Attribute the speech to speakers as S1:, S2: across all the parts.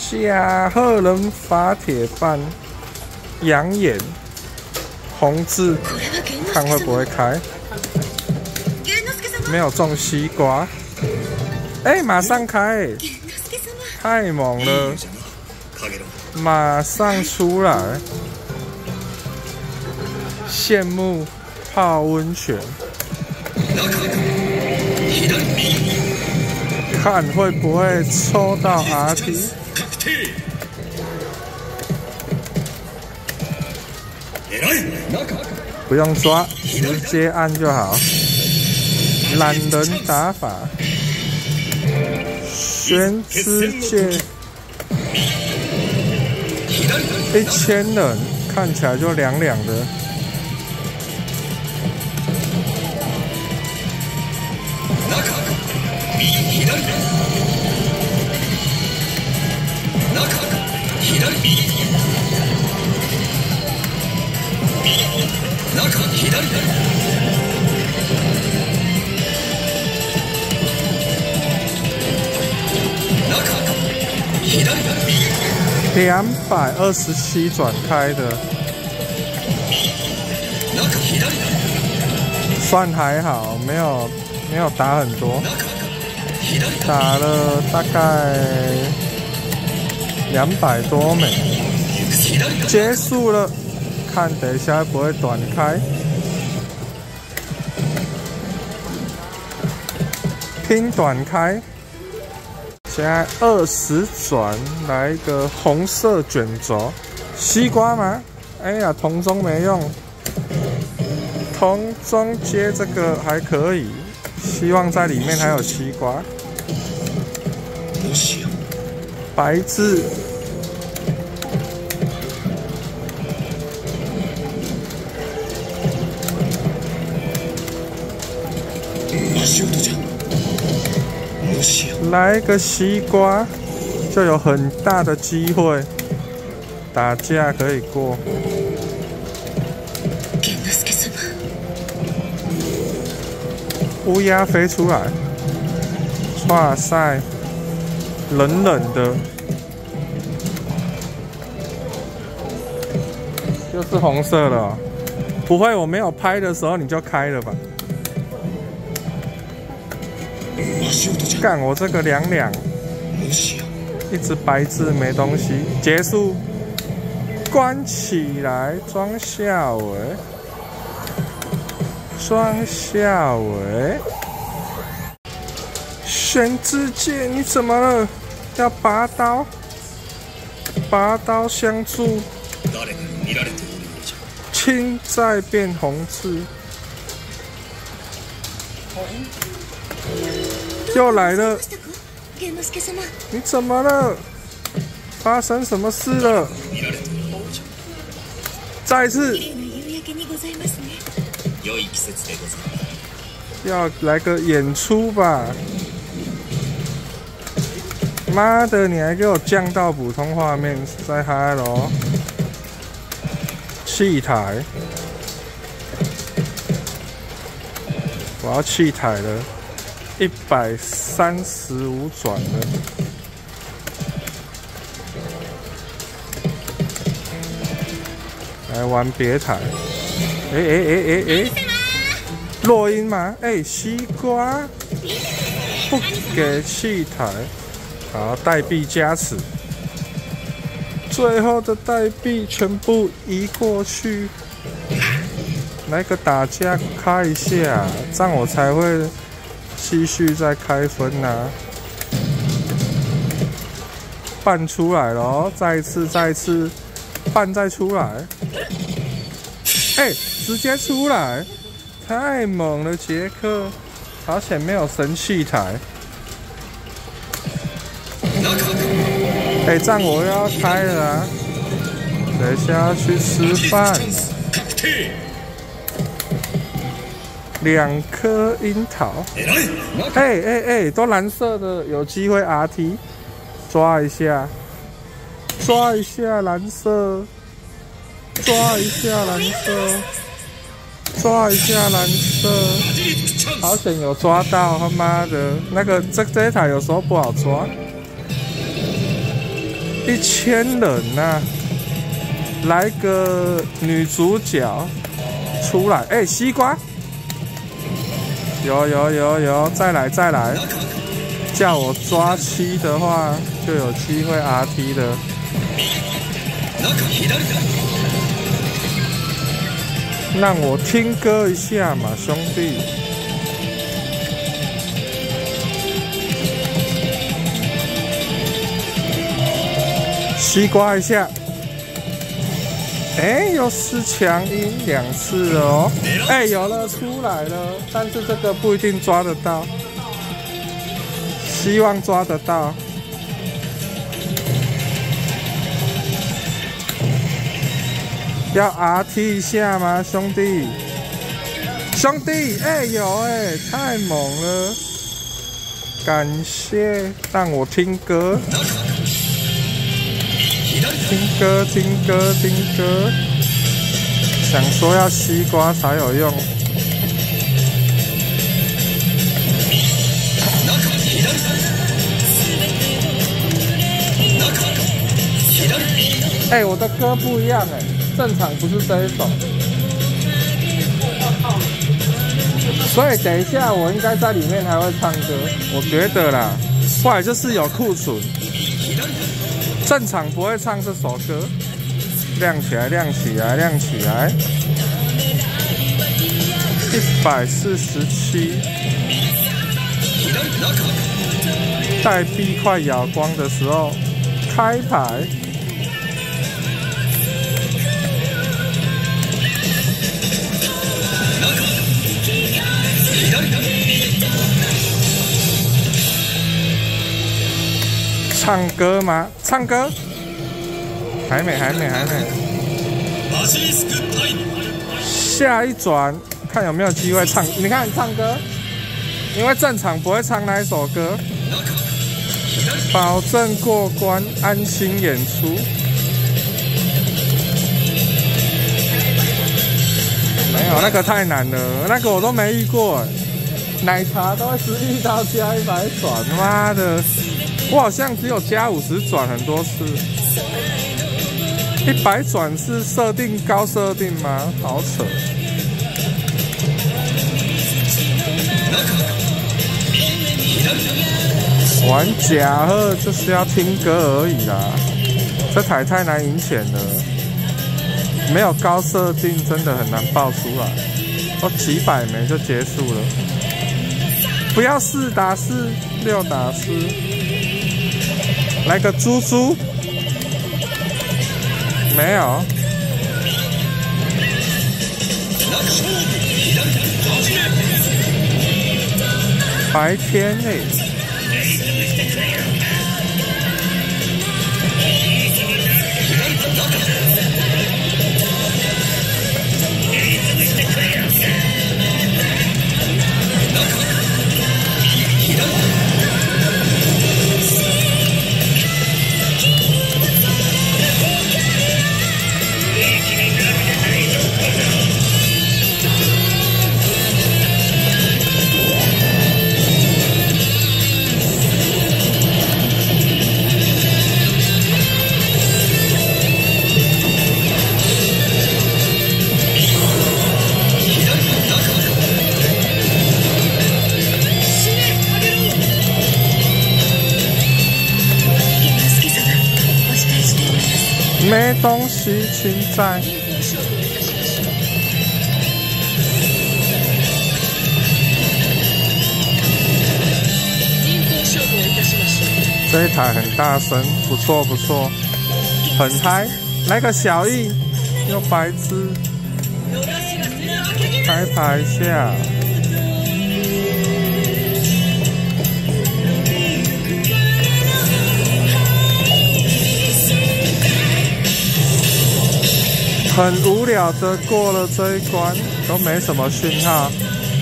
S1: 下赫人法铁棒，养眼，红字，看会不会开？没有中西瓜，哎，马上开，太猛了，马上出来，羡慕泡温泉，看会不会抽到 RT。 不用抓，直接按就好。懒人打法，全世界1000人看起来就凉凉的。227转开的，算还好，没有打很多，打了大概200多枚，结束了，看等一下会不会短开，拼短开。 现在20转，来一个红色卷轴，西瓜吗？哎呀，铜钟没用，铜钟接这个还可以，希望在里面还有西瓜。白字，来个西瓜，就有很大的机会打架可以过。乌鸦飞出来，哇塞，冷冷的，又是红色的哦。不会，我没有拍的时候你就开了吧？ 干我这个凉凉，一直白字没东西，结束，关起来，装下尾，装下尾，玄之介，你怎么了？要拔刀？拔刀相助，青再变红字。 又来了！你怎么了？发生什么事了？再一次，要来个演出吧！妈的，你还给我降到普通画面，再嗨咯！弃台，我要弃台了。 135转了，来玩别台。哎，落音吗？哎，西瓜不给弃台，好，代币加持，最后的代币全部移过去。来个打架开一下，这样我才会。 继续再开分啊！半出来了哦，再一次，半再出来，哎，直接出来，太猛了，杰克！好险没有神器台。哎，这样我又要开了啊！等一下要去吃饭。2颗樱桃，哎，都蓝色的，有机会 RT， 抓一下蓝色，抓一下蓝色，好险有抓到，他妈的，那个这一台有时候不好抓， 1000人呐、啊，来个女主角出来，哎，西瓜，有，再来，叫我抓7的话，就有机会 RT 的。让我听歌一下嘛，兄弟。西瓜一下，哎，又是强音2次了哦，哎，有了，出来了，但是这个不一定抓得到，希望抓得到。要 RT 一下吗，兄弟？兄弟，哎，有哎，太猛了！感谢，让我听歌。听歌，想说要西瓜才有用。哎，我的歌不一样哎，正常不是这一首，所以等一下我应该在里面还会唱歌，我觉得啦，或者就是有库存。正常不会唱这首歌，亮起来！147，待币快咬光的时候开牌，唱歌吗？唱歌？还没。下一转看有没有机会唱。你看唱歌，因为正常不会唱那一首歌，保证过关，安心演出。没有，那个太难了，那个我都没遇过。奶茶都是遇到加100转，妈的！我好像只有加50转很多次，100转是高设定吗？好扯！玩假贺就是要听歌而已啦，这台太难赢钱了，没有高设定真的很难爆出来，都几百枚就结束了。不要4打4，6打4。来个猪猪，没有。白天欸，没东西请在。这一台很大声，不错，很嗨。来个小艺，又白痴，开牌一下。很无聊的过了这一关，都没什么讯号。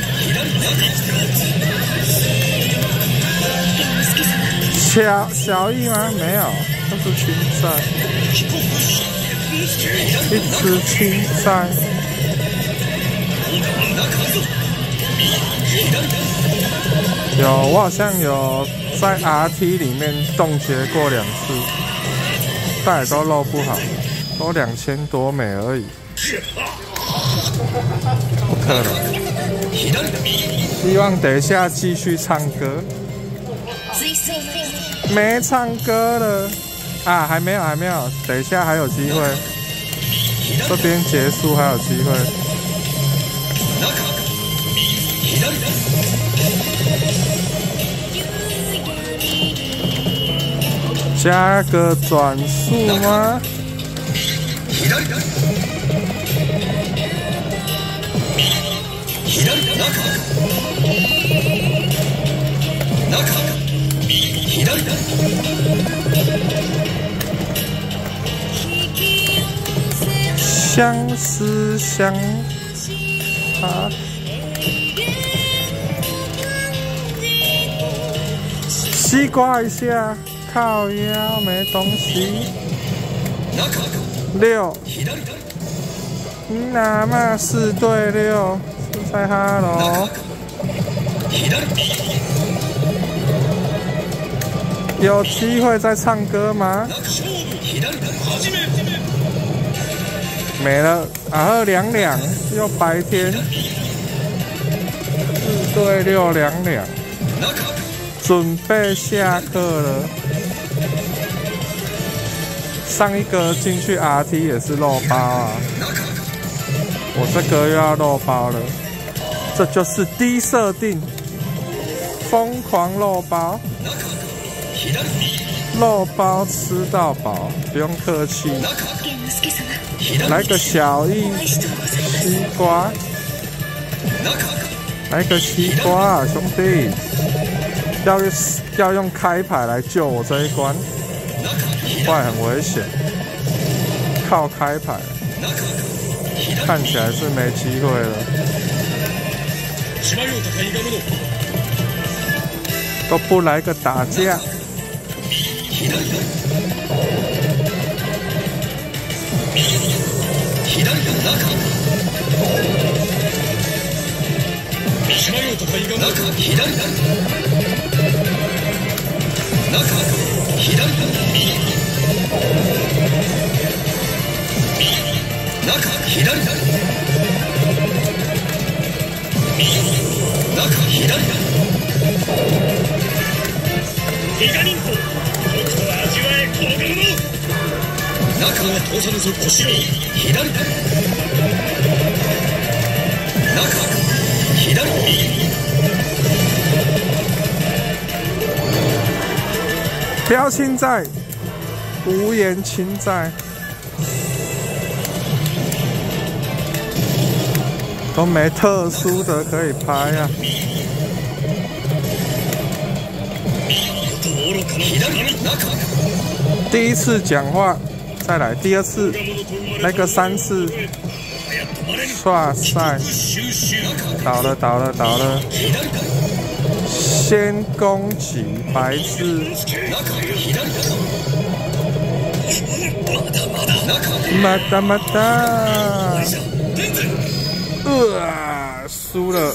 S1: 小艺吗？没有，都是青菜，一只青菜。我好像有在 RT 里面冻结过2次。 代都漏不好，都2000多美而已，不可能。希望等一下继续唱歌。没唱歌了啊，还没有，等一下还有机会，这边结束还有机会。加个转速吗？相思相啊，西瓜一下，靠腰没东西。6，那么4对6，是在哈喽。有机会再唱歌吗？没了啊，2-2，又白天，4对62-2，准备下课了。上一个进去 RT 也是肉包啊，我这个又要肉包了，这就是低设定，疯狂肉包。肉包吃到饱，不用客气。来个小一西瓜，来个西瓜啊，兄弟！要用开牌来救我这一关，不然很危险。靠开牌，看起来是没机会了。都不来个打架。标清在，无言清在，都没特殊的可以拍啊。第一次讲话，再来第2次，来个3次。哇塞，倒了！先攻击白字，马达，输了，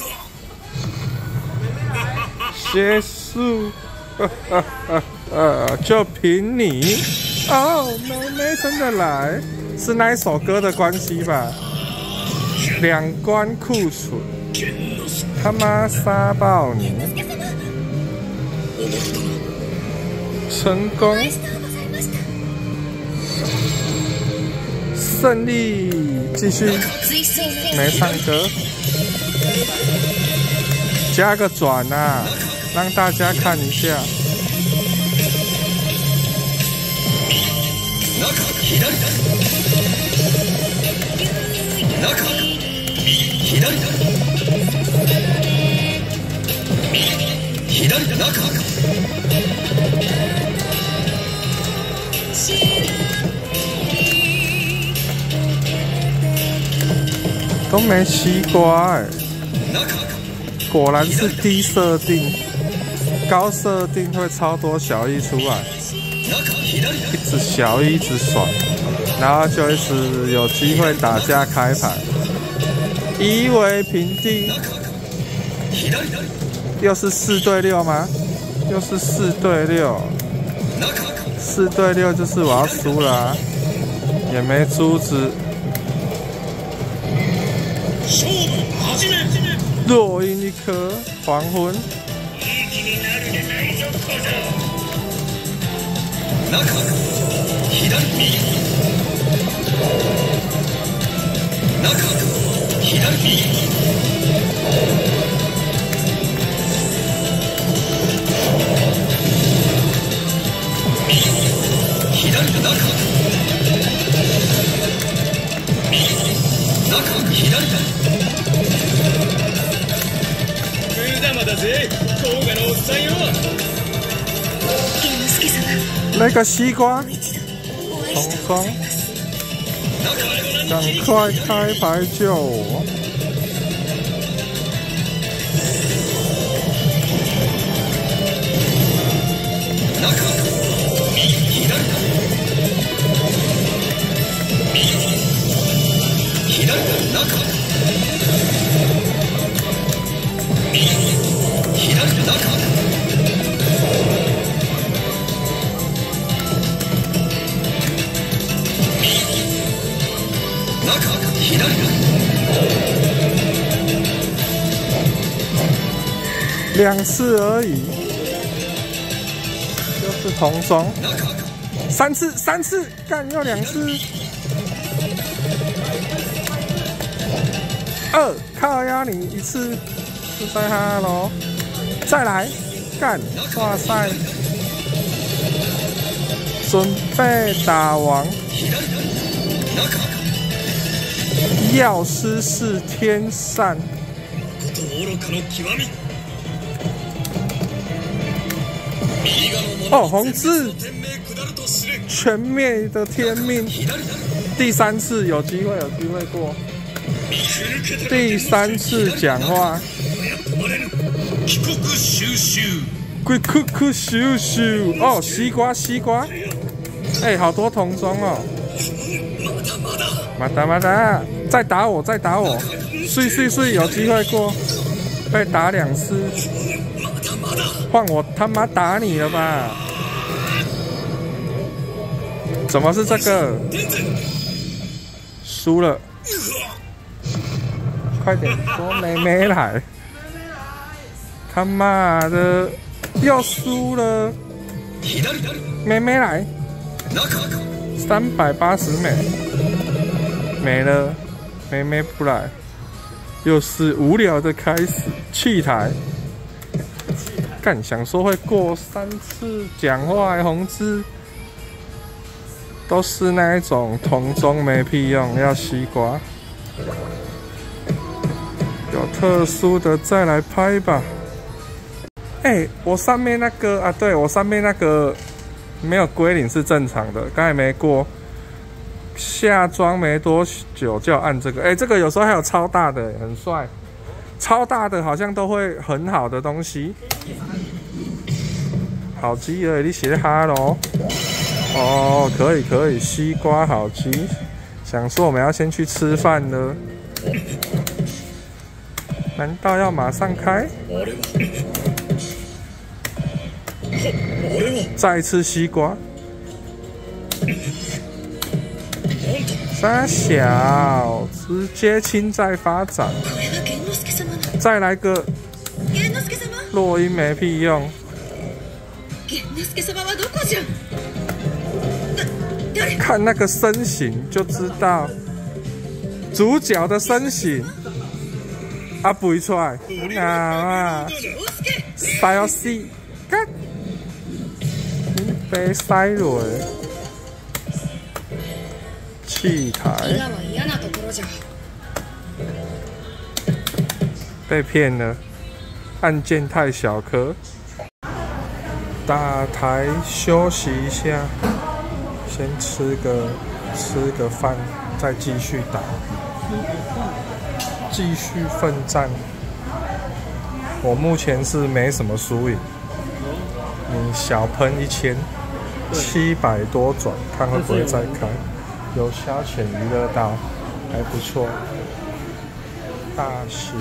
S1: 结束，就凭你哦，妹真的来，是那一首歌的关系吧？2关库存，他妈杀爆你！成功，胜利，继续，没唱歌，加个转啊，让大家看一下。都没西瓜哎，果然是低设定，高设定会超多小一出来，一直小一直爽，然后就一直有机会打架开牌，夷为平地。又是4对6吗？又是4对6， 4对6就是我要输了啊，也没珠子。落英一颗黄昏。那个西瓜，童装，赶快开牌救我！2次而已，就是童装，3次，干要2次，2靠压你1次，就在哈喽，再来干，哇塞，准备打王，药师是天善。哦，红字全灭的天命，第3次有机会过，第3次讲话，龟酷酷咻咻，哦，西瓜，哎，好多童装哦，马达，再打我，碎，有机会过，被打2次。换我他妈打你了吧？怎么是这个？输了！快点说妹来！他妈的，又输了！妹来，380美没了，妹不来，又是无聊的开始，弃台。干想说会过3次讲话，红字都是那一种童装没屁用，要西瓜。有特殊的再来拍吧。哎，我上面那个啊，对我上面那个没有归零是正常的，刚才没过。下装没多久就要按这个，哎，这个有时候还有超大的，很帅。超大的好像都会很好的东西。好鸡了，你写哈喽？哦，可以，西瓜好鸡。想说我们要先去吃饭了，难道要马上开？再一次西瓜。傻小，直接亲在发展。再来个落音没屁用。看那个身形就知道，主角的身形啊，背出来啊，塞要死，干，你被塞落，弃台。被骗了，按键太小颗。打台休息一下，先吃个饭，再继续打，继续奋战。我目前是没什么输赢，你小喷1700多转，看会不会再开。有消遣娱乐到，还不错。大喜。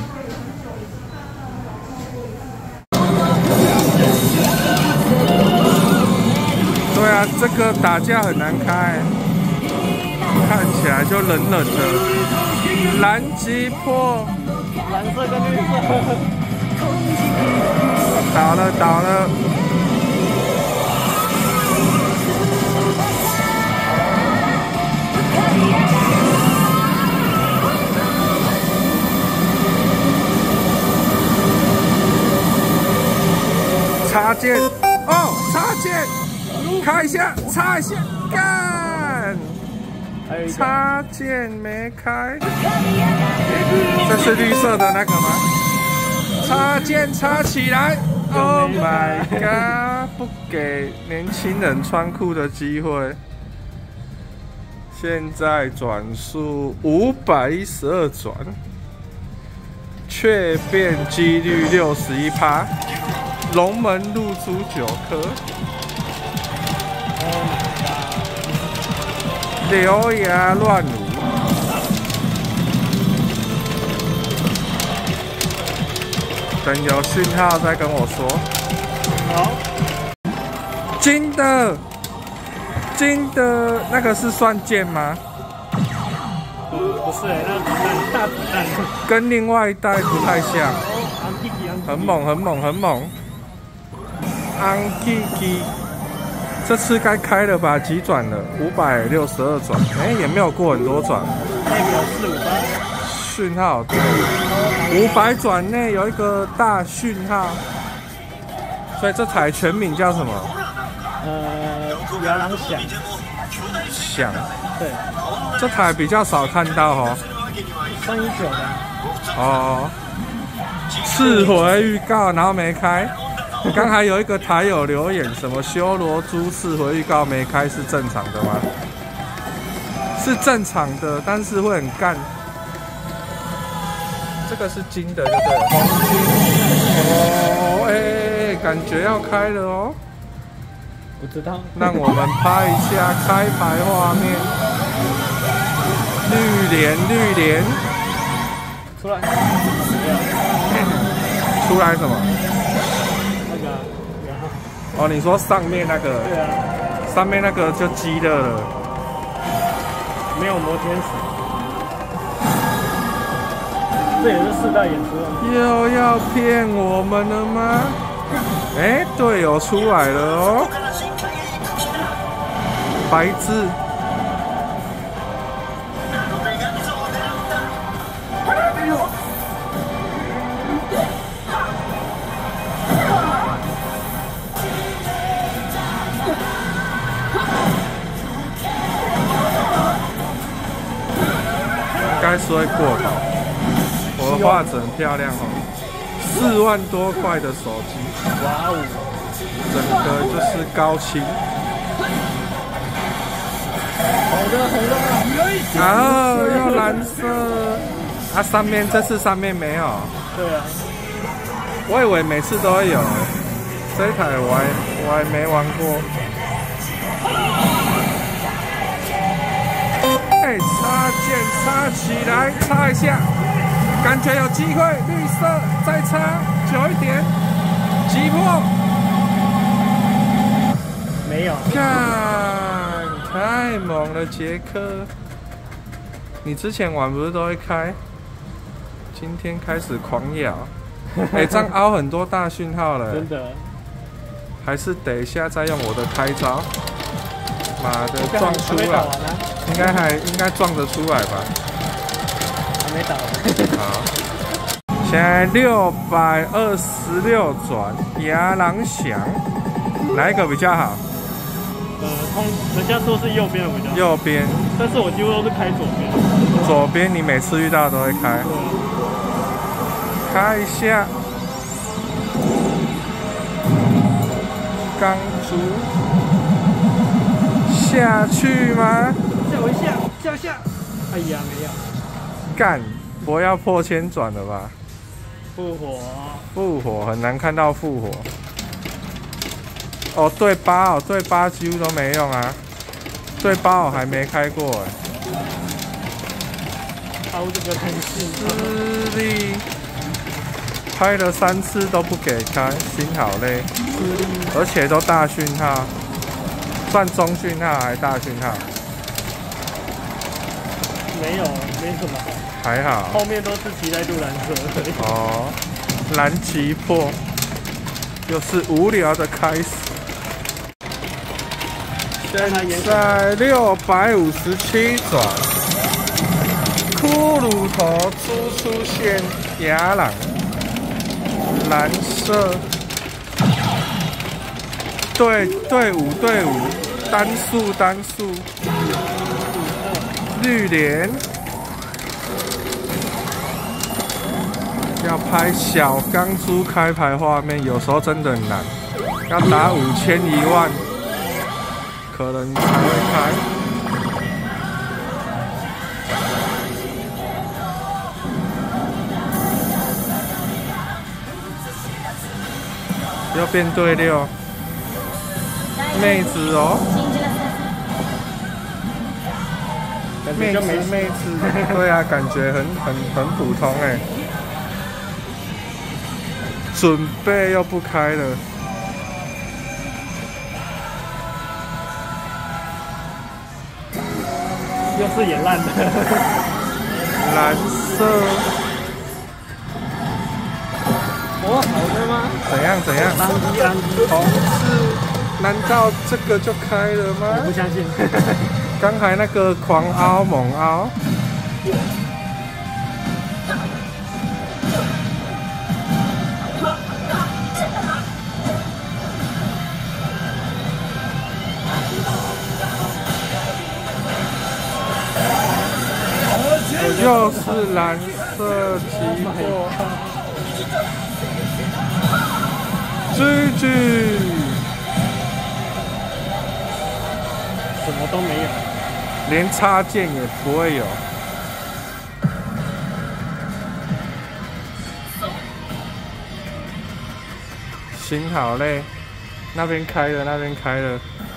S1: 对啊，这个打架很难开，看起来就冷冷的。蓝击破，
S2: 蓝色跟绿色。
S1: 倒了倒了。插件哦，插件，开一下，插一下，干！插件没开，这是绿色的那个吗？插件插起来 ！Oh my god！ 不给年轻人穿裤的机会。现在转速512转，确变几率61%。龙门露出9颗，流牙乱舞，等有讯号再跟我说。
S2: 好，
S1: 金的那个是算剑吗？
S2: 不是，那子弹大子弹，
S1: 跟另外一代不太像。很猛，很猛，很猛。Angiki， 这次该开了吧？几转了？562转，也没有过很多转。
S2: 代表458。
S1: 讯号对，500转内有一个大讯号，所以这台全名叫什么？
S2: 牙狼响。
S1: 响。
S2: 对。
S1: 这台比较少看到哦。
S2: 319的。
S1: 哦。次回预告，然后没开。刚才有一个台友留言，什么修罗珠次回预告没开是正常的吗？是正常的，但是会很干。这个是金的，对不对？哦，感觉要开了哦。
S2: 不知道。
S1: 让我们拍一下开牌画面。绿莲，绿莲。
S2: 出来。
S1: 出来什么？
S2: 那个。
S1: 哦，你说上面那个？
S2: 对啊。
S1: 上面那个就鸡的了。
S2: 没有摩天使。这也是4代演出啊。
S1: 又要骗我们了吗？队友出来了哦。白字。应该是会过吧。我的画质很漂亮哦，4万多块的手机，
S2: 哇哦，
S1: 整个就是高清。然后又蓝色，上面这次上面没有。
S2: 对啊，
S1: 我以为每次都会有，这一台我还没玩过。插件插起来，插一下，感觉有机会。绿色再插久一点，击破。
S2: 没有。
S1: 看，太猛了，杰克！你之前玩不是都会开？今天开始狂咬。这样凹很多大讯号了。
S2: 真的。
S1: 还是等一下再用我的开招。妈的，撞出来！应该撞得出来吧？
S2: 还没打完。
S1: 好，现在626转，牙狼响，哪一个比较好？
S2: 人家说是右边的比较好。
S1: 右边。
S2: 但是我几乎都是开左边。
S1: 左边你每次遇到都会开。开一下。钢珠。下去吗？
S2: 吓我一下，下下。哎呀，没有。
S1: 干，不要破1000转了吧？
S2: 复活。
S1: 复活很难看到复活。哦，对8哦，对8几乎都没用啊。对8我还没开过
S2: 凹这个很细。
S1: 失利。拍了3次都不给开，心好累。而且都大讯号。 算中讯号还是大讯号？
S2: 没有，没什么好。
S1: 还好。
S2: 后面都是期待度蓝色而已。
S1: 哦，蓝旗破，又是无聊的开始。现在657转，骷髅头出现亚朗，蓝色。队伍，单数，绿莲要拍小钢珠开牌画面，有时候真的很难，要打5000、10000，可能才会开。又变队6。妹子哦，妹子，对啊，感觉很普通哎。准备又不开了，
S2: 又是演烂的。
S1: 蓝色。
S2: 哦，好的吗？
S1: 怎样？
S2: 安吉。
S1: 红字。难道这个就开了吗？
S2: 我不相信。
S1: 刚才那个狂凹猛凹，又是蓝色期货，GG。
S2: 什么都没有，
S1: 连插件也不会有。心好累，那边开了。